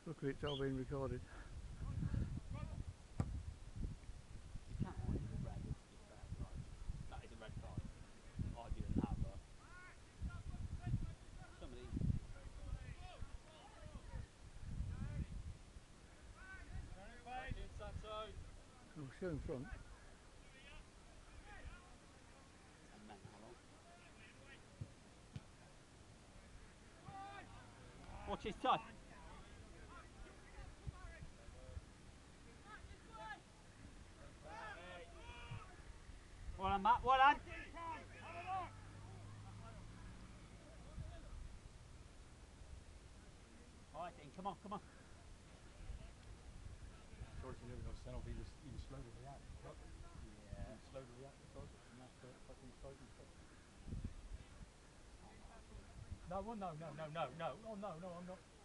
Luckily it's all being recorded. You can't argue with red, to be fair. Like, that is a red card. Arguing that, but some of these. Oh, still in front. Watch his touch. Well done, Matt. Well done. Alright, then. Come on, come on. George never got sent off. He was slow to react. Yeah. He was slow to react to targets, and that's the fucking frightening stuff. No, well, no. Oh, no, I'm not.